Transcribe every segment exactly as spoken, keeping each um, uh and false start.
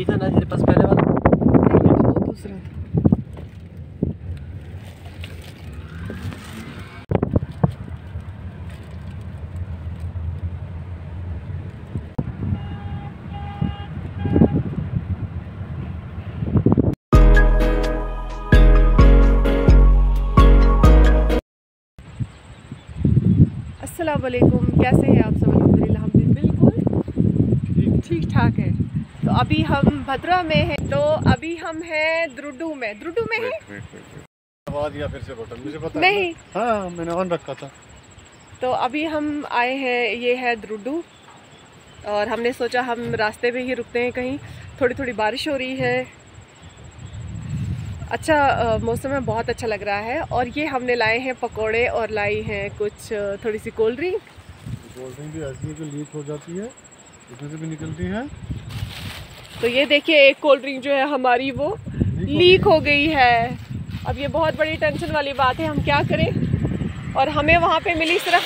यही था ना तेरे पास पहले वाला? नहीं, तो वो दूसरा था। अस्सलाम वालेकुम, कैसे हैं आप सब? अल्हम्दुलिल्लाह हम भी बिल्कुल ठीक ठाक है। तो अभी हम भद्रा में हैं, तो अभी हम हैं द्रुडू में। द्रुडू में है आवाज या फिर से बटन मुझे पता नहीं है। हाँ मैंने ऑन रखा था। तो अभी हम आए हैं, ये है द्रुडू, और हमने सोचा हम रास्ते में ही रुकते हैं कहीं। थोड़ी थोड़ी बारिश हो रही है, अच्छा मौसम है, बहुत अच्छा लग रहा है। और ये हमने लाए हैं पकोड़े और लाई हैं कुछ थोड़ी सी कोल्ड ड्रिंक। कोल्ड ड्रिंक भी ऐसी है कि लीक हो जाती है, इसमें से भी निकलती है। तो ये देखिए, एक कोल्ड ड्रिंक जो है हमारी वो लीक हो गई है। अब ये बहुत बड़ी टेंशन वाली बात है, हम क्या करें। और हमें वहाँ पे मिली सिर्फ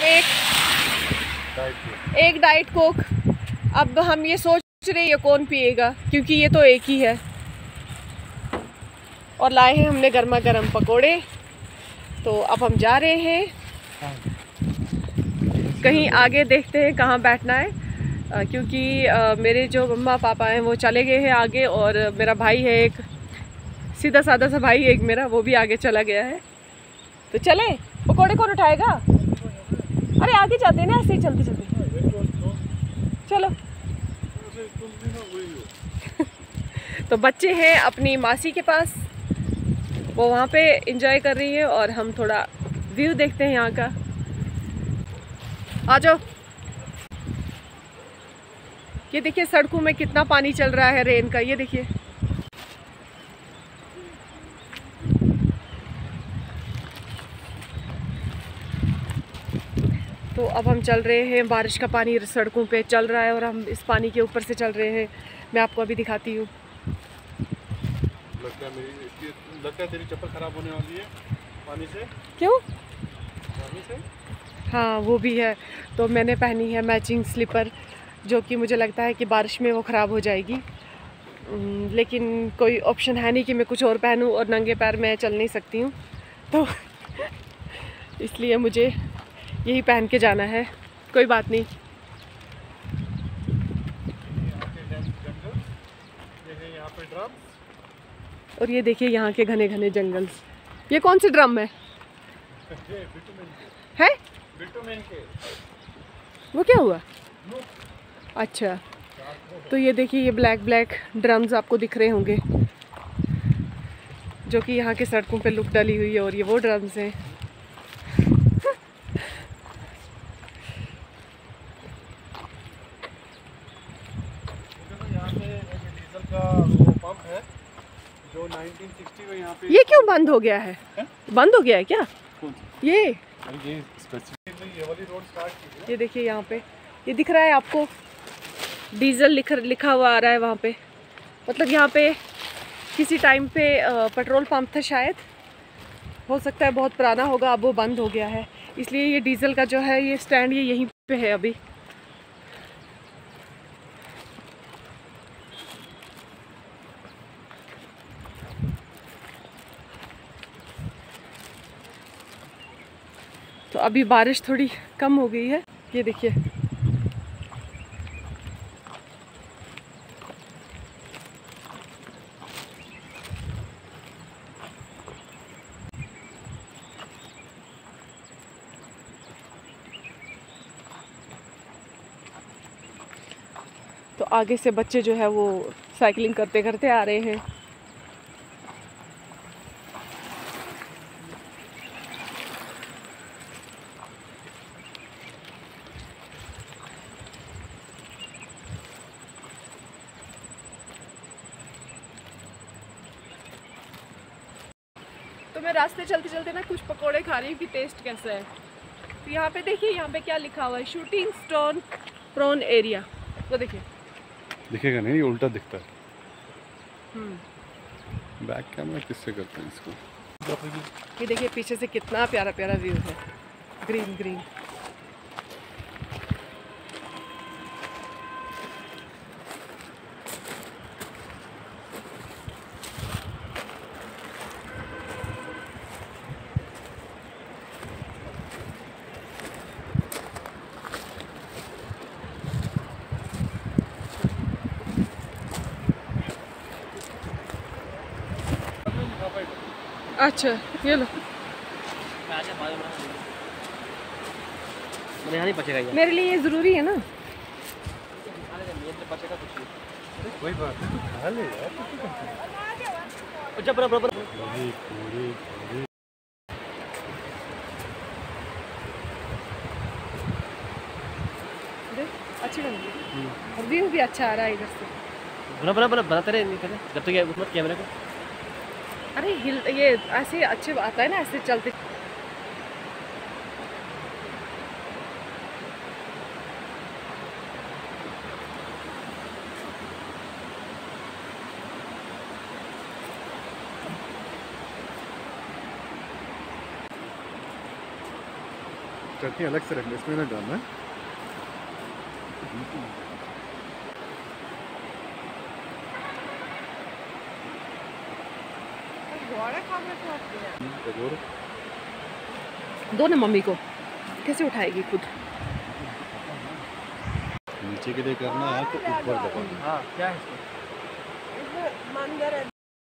एक एक डाइट कोक। अब हम ये सोच रहे ये कौन पिएगा, क्योंकि ये तो एक ही है। और लाए हैं हमने गर्मा गर्म पकोड़े। तो अब हम जा रहे हैं कहीं आगे, देखते हैं कहाँ बैठना है, आ, क्योंकि आ, मेरे जो मम्मा पापा हैं वो चले गए हैं आगे, और मेरा भाई है एक सीधा साधा सा भाई एक मेरा, वो भी आगे चला गया है। तो चले, पकोड़े कौन उठाएगा? अरे आगे जाते हैं ना, ऐसे ही चलते चलते चलो। तो बच्चे हैं अपनी मासी के पास, वो वहाँ पे एंजॉय कर रही है, और हम थोड़ा व्यू देखते हैं यहाँ का। आ जाओ। ये देखिए सड़कों में कितना पानी चल रहा है रेन का, ये देखिए। तो अब हम चल रहे हैं, बारिश का पानी सड़कों पे चल रहा है और हम इस पानी के ऊपर से चल रहे हैं। मैं आपको अभी दिखाती हूँ। लगता है मेरी लगता है तेरी चप्पल खराब होने वाली है पानी से। क्यों? पानी से? हाँ वो भी है। तो मैंने पहनी है मैचिंग स्लीपर, जो कि मुझे लगता है कि बारिश में वो ख़राब हो जाएगी, लेकिन कोई ऑप्शन है नहीं कि मैं कुछ और पहनूं, और नंगे पैर मैं चल नहीं सकती हूँ, तो इसलिए मुझे यही पहन के जाना है। कोई बात नहीं। यहाँ पे ड्रम, और ये देखिए यहाँ के घने घने जंगल्स। ये कौन से ड्रम है? है वो क्या हुआ? अच्छा, तो ये देखिए, ये ब्लैक ब्लैक ड्रम्स आपको दिख रहे होंगे, जो कि यहाँ के सड़कों पे लुक डली हुई है, और ये वो ड्रम्स हैं। यहाँ पे एक डीजल का वो पंप है जो नाइनटीन सिक्सटी में यहाँ पे। ये क्यों बंद हो गया है? है? बंद हो गया है क्या? ये ये स्पेसिफिकली ये वाली रोड स्टार्ट की है। ये देखिए यहाँ पे, ये दिख रहा है आपको, डीजल लिख लिखा हुआ आ रहा है वहाँ पे। मतलब यहाँ पे किसी टाइम पे पेट्रोल पंप था शायद, हो सकता है बहुत पुराना होगा, अब वो बंद हो गया है, इसलिए ये डीजल का जो है ये स्टैंड ये यहीं पे है अभी। तो अभी बारिश थोड़ी कम हो गई है, ये देखिए। तो आगे से बच्चे जो है वो साइकिलिंग करते करते आ रहे हैं। तो मैं रास्ते चलते चलते ना कुछ पकोड़े खा रही हूँ कि टेस्ट कैसा है। तो यहाँ पे देखिए, यहाँ पे क्या लिखा हुआ है, शूटिंग स्टोन प्रॉन एरिया। वो देखिए, दिखेगा नहीं, उल्टा दिखता है। हम्म बैक कैमरा किससे करते हैं इसको? ये देखिए पीछे से कितना प्यारा प्यारा व्यू है, ग्रीन ग्रीन। अच्छा ये लो, यहाँ नहीं बचेगा ये। मेरे लिए ये ज़रूरी है ना। बचेगा कुछ नहीं। कोई बात नहीं, तू खा ले यार। अच्छा बराबर बराबर। पूरी पूरी पूरी। देख अच्छी बन गई और व्यू भी अच्छा आ रहा है इधर से। बना बना बना बनाते रहे नहीं पहले जब तक ये मत कैमरे को। अरे हिल ये ऐसे अच्छे आता है ना, ऐसे चलते। चटनी अलग से रखना, इसमें ना डालना है। दो ना मम्मी को, कैसे उठाएगी खुद। नीचे के लिए करना है तो ऊपर दबाना। हाँ क्या है इसमें? मंदिर है।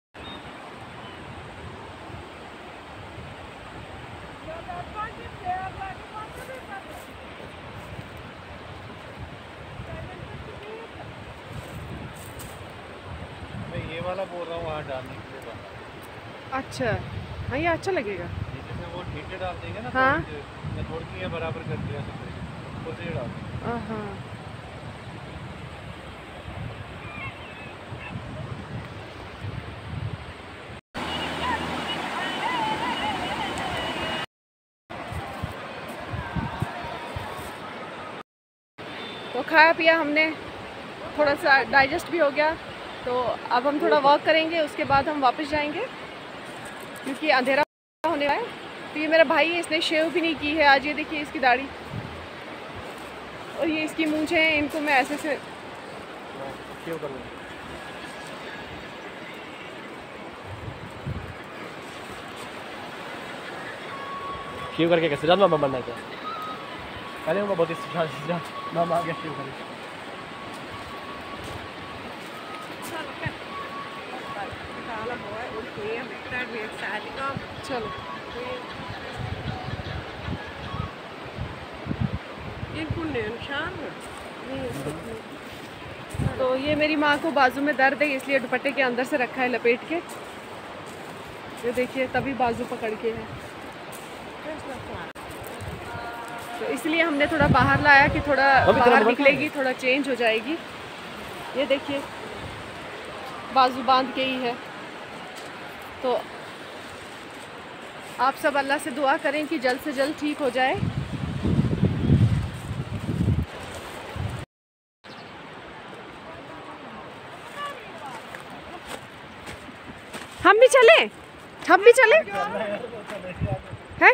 मैं ये वाला बोल रहा हूँ वहाँ डालने के लिए बाहर। अच्छा हाँ ये अच्छा लगेगा। नीचे से वो ठीठे डाल देंगे ना। हाँ। थोड़ी देर, मैं थोड़ी सी ये बराबर कर दिया सब ऊपर से ये डाल देंगे। हाँ तो खाया पिया हमने, थोड़ा सा डाइजेस्ट भी हो गया। तो अब हम थोड़ा वॉक करेंगे, उसके बाद हम वापस जाएंगे क्योंकि अंधेरा होने वाला है। तो ये मेरा भाई है, इसने शेव भी नहीं की है आज। ये देखिए इसकी दाढ़ी और ये इसकी मूंछें हैं, इनको मैं ऐसे से क्यों कर लूँ? क्यों करके कैसे जान मामा बनना क्या? अरे वो बहुत ही सुझाव सुझाव मामा आ गया क्यों करे? चलो। तो ये मेरी माँ को बाजू में दर्द है, इसलिए दुपट्टे के अंदर से रखा है लपेट के। ये देखिए तभी बाजू पकड़ के है, तो इसलिए हमने थोड़ा बाहर लाया कि थोड़ा बाहर निकलेगी, थोड़ा चेंज हो जाएगी। ये देखिए बाजू बांध के ही है। तो आप सब अल्लाह से दुआ करें कि जल्द से जल्द ठीक हो जाए। हम भी चले, हम भी चले हैं?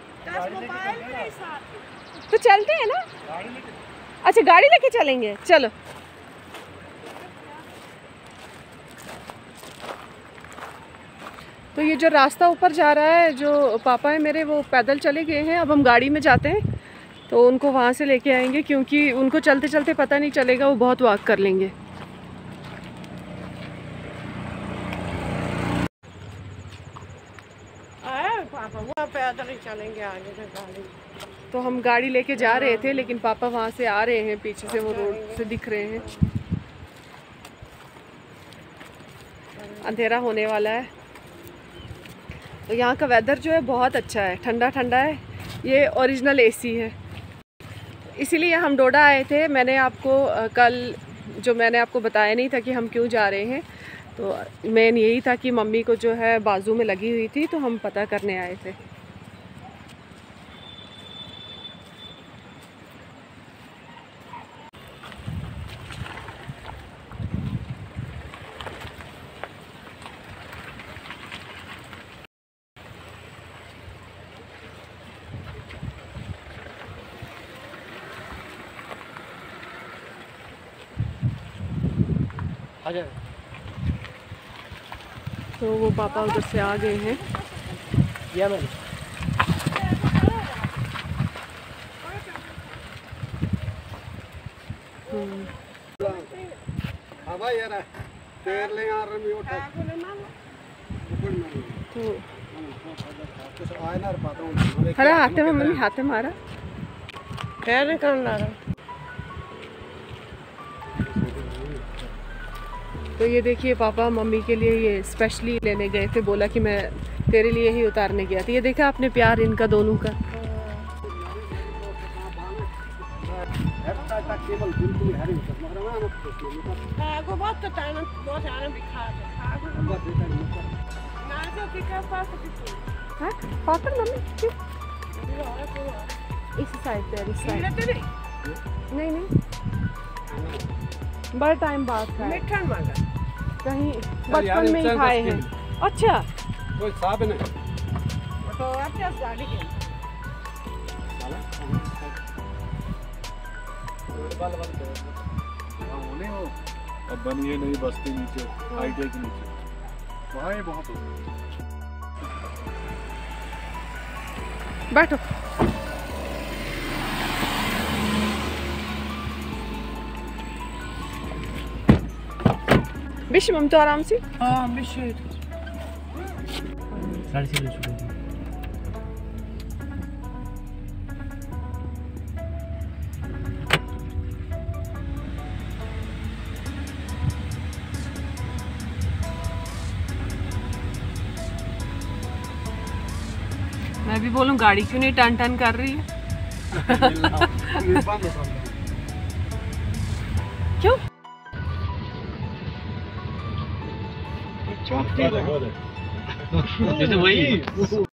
तो चलते हैं ना। अच्छा गाड़ी लेके चलेंगे, चलो। तो ये जो रास्ता ऊपर जा रहा है, जो पापा है मेरे वो पैदल चले गए हैं। अब हम गाड़ी में जाते हैं तो उनको वहाँ से लेके आएंगे, क्योंकि उनको चलते चलते पता नहीं चलेगा, वो बहुत वॉक कर लेंगे। पापा वो पैदल ही चलेंगे आगे से गाड़ी। तो हम गाड़ी लेके जा रहे थे, लेकिन पापा वहाँ से आ रहे हैं, पीछे से वो रोड से दिख रहे हैं। अंधेरा होने वाला है। तो यहाँ का वेदर जो है बहुत अच्छा है, ठंडा ठंडा है। ये ओरिजिनल एसी है, इसीलिए हम डोडा आए थे। मैंने आपको कल जो मैंने आपको बताया नहीं था कि हम क्यों जा रहे हैं, तो मेन यही था कि मम्मी को जो है बाजू में लगी हुई थी, तो हम पता करने आए थे। आजा। तो वो पापा उधर से आ गए हैं। या मैंने हवा यार तेर ले यार मैं उठा तो अरे हाथे में मम्मी हाथे मारा खैर कौन ला रहा। तो ये देखिए पापा मम्मी के लिए ये स्पेशली लेने गए थे, बोला कि मैं तेरे लिए ही उतारने गया था। ये देखा आपने प्यार इनका दोनों का। पाकर मम्मी इस साइड पे, इस साइड नहीं नहीं बड़ा टाइम बाद खाए कहीं बचपन में ही खाए हैं। अच्छा कोई साहब नहीं तो अच्छा साड़ी के अब बनी है नई बस्ती नीचे आईटीआई के नीचे, वहाँ ये बहुत बैठो। बिशी मम तो आराम से। हाँ बिशी साढ़े छः बजे शुरू। मैं भी बोलूं गाड़ी क्यों नहीं टन टन कर रही है। क्यों जैसे वही